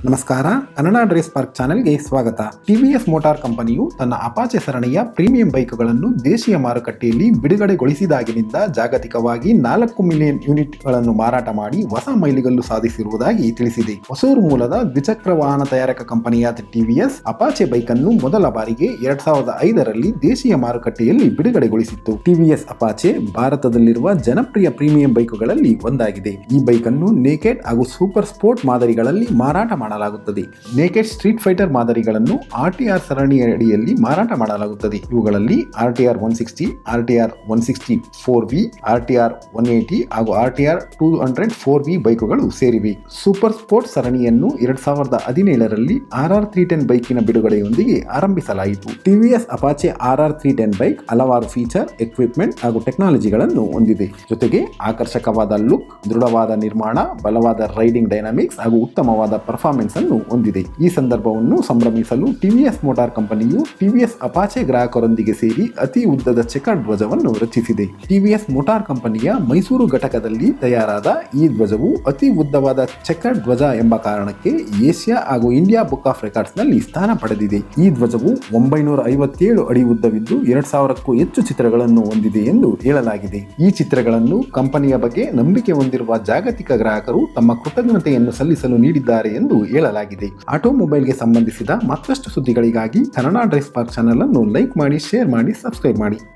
ನಮಸ್ಕಾರ, Kannada Drèze park ಚಾನೆಲ್ಗೆ ಸ್ವಾಗತ. ಟಿವಿಎಸ್ ಮೋಟಾರ್ ಕಂಪನಿಯು ತನ್ನ ಅಪಾಚೆ ಸರಣಿಯ ಪ್ರೀಮಿಯಂ ಬೈಕ್ಗಳನ್ನು ದೇಶೀಯ ಮಾರುಕಟ್ಟೆಯಲ್ಲಿ ಬಿಡುಗಡೆಗೊಳಿಸಿದಾಗಿನಿಂದ ಜಾಗತಿಕವಾಗಿ 4 ಮಿಲಿಯನ್ ಯೂನಿಟ್ಗಳನ್ನು ಮಾರಾಟ ಮಾಡಿ ಹೊಸ ಮೈಲಿಗಲ್ಲು ಸಾಧಿಸಿರುವುದಾಗಿ ತಿಳಿಸಿದೆ. ಹೊಸೂರು ಮೂಲದ ದ್ವಿಚಕ್ರ ವಾಹನ ತಯಾರಕ ಕಂಪನಿಯಾದ ಟಿವಿಎಸ್ ಅಪಾಚೆ ಬೈಕ್ ಅನ್ನು ಮೊದಲ ಬಾರಿಗೆ 2005ರಲ್ಲಿ ದೇಶೀಯ ಮಾರುಕಟ್ಟೆಯಲ್ಲಿ ಬಿಡುಗಡೆಗೊಳಿಸಿತ್ತು. ಟಿವಿಎಸ್ ಅಪಾಚೆ ಭಾರತದಲ್ಲಿರುವ ಜನಪ್ರಿಯ ಪ್ರೀಮಿಯಂ ಬೈಕುಗಳಲ್ಲಿ ಒಂದಾಗಿದೆ. ಈ ಬೈಕ್ ಅನ್ನು ನೇಕೆಡ್ ಹಾಗೂ ಸೂಪರ್ ಸ್ಪೋರ್ಟ್ ಮಾದರಿಗಳಲ್ಲಿ ಮಾರಾಟ ಮಾಡಲಾಗುತ್ತದೆ. ನೇಕೆಡ್ ಸ್ಟ್ರೀಟ್ ಫೈಟರ್ ಮಾದರಿಗಳನ್ನು ಆರ್ಟಿಆರ್ ಸರಣಿಯಡಿಯಲ್ಲಿ ಮಾರಾಟ ಮಾಡಲಾಗುತ್ತದೆ. ಇವುಗಳಲ್ಲಿ ಆರ್ಟಿಆರ್ 160, ಆರ್ಟಿಆರ್ 160 4V, ಆರ್ಟಿಆರ್ 180 ಹಾಗೂ ಆರ್ಟಿಆರ್ 200 4V ಬೈಕುಗಳು ಸೇರಿವೆ. ಸೂಪರ್ ಸ್ಪೋರ್ಟ್ ಸರಣಿಯನ್ನು 2017ರಲ್ಲಿ ಆರ್ಆರ್ 310 ಬೈಕಿನ ಬಿಡುಗಡೆಯೊಂದಿಗೆ ಆರಂಭಿಸಲಾಯಿತು. ಟಿವಿಎಸ್ ಅಪಾಚೆ ಆರ್ಆರ್ 310 ಬೈಕ್ ಹಲವಾರು ಫೀಚರ್, ಎಕ್ವಿಪ್ಮೆಂಟ್ ಹಾಗೂ ಟೆಕ್ನಾಲಜಿಗಳನ್ನು ಹೊಂದಿದೆ. ಜೊತೆಗೆ ಆಕರ್ಷಕವಾದ ಲುಕ್, ದೃಢವಾದ ನಿರ್ಮಾಣ, ಬಲವಾದ ರೈಡಿಂಗ್ ಡೈನಾಮಿಕ್ಸ್ ಹಾಗೂ ಉತ್ತಮವಾದ ಪರ್ಫಾರ್ಮೆನ್ಸ್ ಅನ್ನು ಹೊಂದಿದೆ. ಈ ಸಂದರ್ಭವನ್ನು ಸಂಭ್ರಮಿಸಲು ಟಿವಿಎಸ್ ಮೋಟಾರ್ ಕಂಪನಿಯು ಟಿವಿಎಸ್ ಅಪಾಚೆ ಗ್ರಾಹಕರೊಂದಿಗೆ ಸೇರಿ ಅತಿ ಉದ್ದದ ಚೆಕರ್ ಧ್ವಜವನ್ನು ರಚಿಸಿದೆ. ಟಿವಿಎಸ್ ಮೋಟಾರ್ ಕಂಪನಿಯ ಮೈಸೂರು ಘಟಕದಲ್ಲಿ ತಯಾರಾದ ಈ ಧ್ವಜವು ಅತಿ ಉದ್ದವಾದ ಚೆಕರ್ ಧ್ವಜ ಎಂಬ ಕಾರಣಕ್ಕೆ ಏಷ್ಯಾ ಹಾಗೂ ಇಂಡಿಯಾ ಬುಕ್ ಆಫ್ ರೆಕಾರ್ಡ್ಸ್ ನಲ್ಲಿ ಸ್ಥಾನ ಪಡೆದಿದೆ. ಈ ಧ್ವಜವು 957 ಅಡಿ ಉದ್ದವಿದ್ದು 2000ಕ್ಕೂ ಹೆಚ್ಚು ಚಿತ್ರಗಳನ್ನು ಹೊಂದಿದೆ ಎಂದು ಹೇಳಲಾಗಿದೆ. ಈ ಚಿತ್ರಗಳನ್ನು ಕಂಪನಿಯ ಬಗ್ಗೆ ನಂಬಿಕೆ ಹೊಂದಿರುವ ಜಾಗತಿಕ ಗ್ರಾಹಕರು ತಮ್ಮ ಕೃತಜ್ಞತೆಯನ್ನು ಸಲ್ಲಿಸಲು ನೀಡಿದ್ದಾರೆ ಎಂದು ಹೇಳಲಾಗಿದೆ. ಆಟೋಮೊಬೈಲ್ಗೆ ಸಂಬಂಧಿಸಿದ ಮತ್ತಷ್ಟು ಸುದ್ದಿಗಳಿಗಾಗಿ ಕನ್ನಡ ಡ್ರೈವ್ ಪಾರ್ಕ್ ಚಾನೆಲ್ ಅನ್ನು ಲೈಕ್ ಮಾಡಿ, ಶೇರ್ ಮಾಡಿ, ಸಬ್ಸ್ಕ್ರೈಬ್ ಮಾಡಿ.